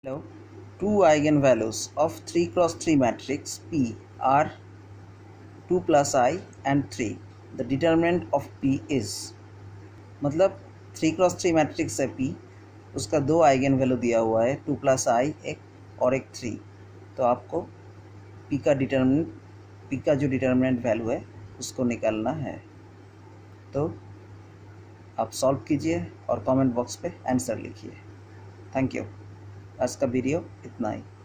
Now, two eigenvalues of 3 cross 3 matrix P are 2 plus I and 3. The determinant of P is, मतलब 3 cross 3 matrix है P, उसका दो eigen value दिया हुआ है 2 प्लस आई एक और एक 3। तो आपको P का जो डिटर्मिनेंट वैल्यू है उसको निकालना है। तो आप सॉल्व कीजिए और कमेंट बॉक्स पे आंसर लिखिए। Thank you. आज का वीडियो इतना ही।